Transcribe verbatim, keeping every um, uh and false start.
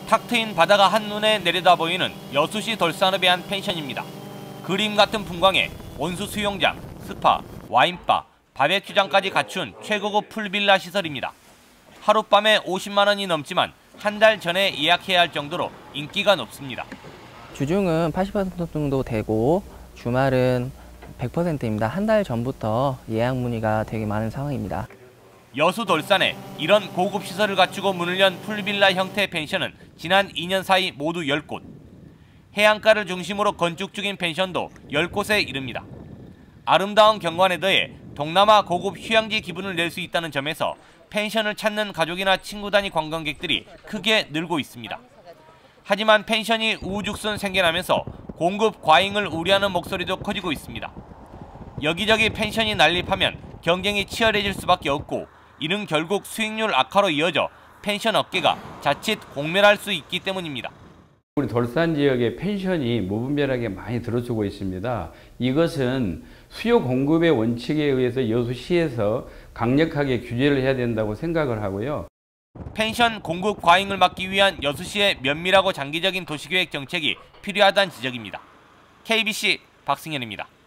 탁 트인 바다가 한눈에 내려다 보이는 여수시 돌산읍의 한 펜션입니다. 그림 같은 풍광에 온수 수영장, 스파, 와인바, 바베큐장까지 갖춘 최고급 풀빌라 시설입니다. 하룻밤에 오십만 원이 넘지만 한 달 전에 예약해야 할 정도로 인기가 높습니다. 주중은 팔십 퍼센트 정도 되고 주말은 백 퍼센트입니다. 한 달 전부터 예약 문의가 되게 많은 상황입니다. 여수 돌산에 이런 고급 시설을 갖추고 문을 연 풀빌라 형태의 펜션은 지난 이 년 사이 모두 열 곳. 해안가를 중심으로 건축 중인 펜션도 열 곳에 이릅니다. 아름다운 경관에 더해 동남아 고급 휴양지 기분을 낼 수 있다는 점에서 펜션을 찾는 가족이나 친구 단위 관광객들이 크게 늘고 있습니다. 하지만 펜션이 우후죽순 생겨나면서 공급 과잉을 우려하는 목소리도 커지고 있습니다. 여기저기 펜션이 난립하면 경쟁이 치열해질 수밖에 없고 이는 결국 수익률 악화로 이어져 펜션 업계가 자칫 공멸할 수 있기 때문입니다. 우리 돌산 지역의 펜션이 무분별하게 많이 들어서고 있습니다. 이것은 수요 공급의 원칙에 의해서 여수시에서 강력하게 규제를 해야 된다고 생각을 하고요. 펜션 공급 과잉을 막기 위한 여수시의 면밀하고 장기적인 도시계획 정책이 필요하다는 지적입니다. 케이비씨 박승현입니다.